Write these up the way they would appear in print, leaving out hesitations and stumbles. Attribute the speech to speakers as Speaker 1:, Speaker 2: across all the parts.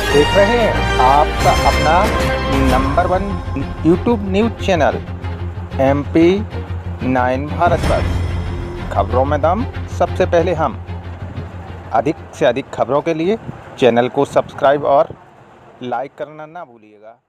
Speaker 1: देख रहे हैं आपका अपना number 1 YouTube news channel MP9 Bharatvarsh. खबरों में दम सबसे पहले हम। अधिक से अधिक खबरों के लिए चैनल को सब्सक्राइब और लाइक करना ना भूलिएगा।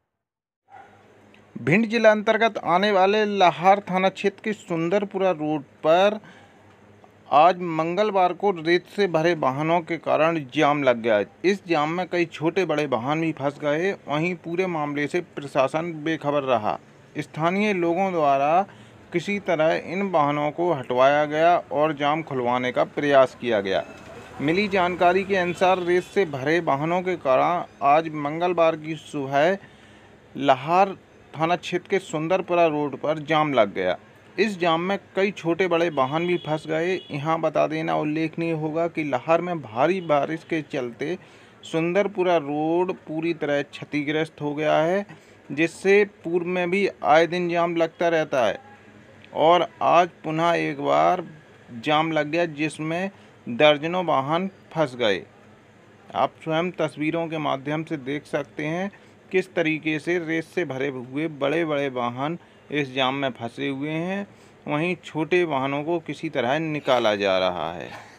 Speaker 1: भिंड जिला अंतर्गत आने वाले लाहार थाना क्षेत्र के सुंदरपुरा रोड पर आज मंगलवार को रेत से भरे वाहनों के कारण जाम लग गया। इस जाम में कई छोटे बड़े वाहन भी फंस गए। वहीं पूरे मामले से प्रशासन बेखबर रहा। स्थानीय लोगों द्वारा किसी तरह इन वाहनों को हटवाया गया और जाम खुलवाने का प्रयास किया गया। मिली जानकारी के अनुसार रेत से भरे वाहनों के कारण आज मंगलवार की सुबह लाहार थाना क्षेत्र के सुंदरपुरा रोड पर जाम लग गया। इस जाम में कई छोटे बड़े वाहन भी फंस गए। यहाँ बता देना उल्लेखनीय होगा कि लाहार में भारी बारिश के चलते सुंदरपुरा रोड पूरी तरह क्षतिग्रस्त हो गया है, जिससे पूर्व में भी आए दिन जाम लगता रहता है और आज पुनः एक बार जाम लग गया, जिसमें दर्जनों वाहन फंस गए। आप स्वयं तस्वीरों के माध्यम से देख सकते हैं किस तरीके से रेत से भरे हुए बड़े बड़े वाहन इस जाम में फंसे हुए हैं। वहीं छोटे वाहनों को किसी तरह निकाला जा रहा है।